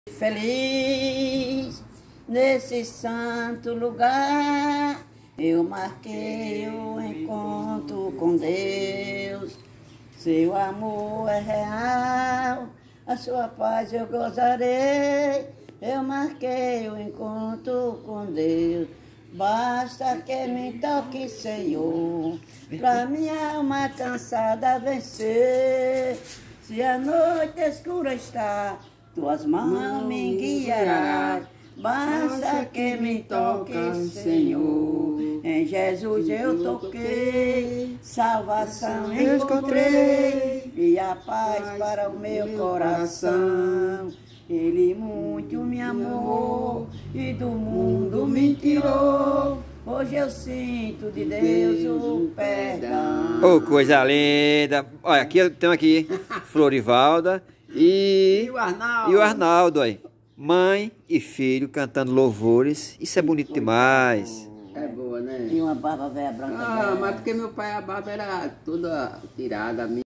Feliz nesse santo lugar, eu marquei o encontro com Deus. Seu amor é real, a sua paz eu gozarei. Eu marquei o encontro com Deus. Basta que me toque, Senhor, pra minha alma cansada vencer. Se a noite escura está, tuas mãos me guiarás. Basta que me toque, Senhor. Em Jesus eu toquei, salvação encontrei e a paz para o meu coração. Ele muito me amou e do mundo me tirou. Hoje eu sinto de Deus o perdão. Oh, coisa linda! Olha, aqui temos aqui Florivalda e o Arnaldo aí. Mãe e filho cantando louvores. Isso é bonito demais. É boa, né? E uma barba velha branca. Mas porque meu pai, a barba era toda tirada.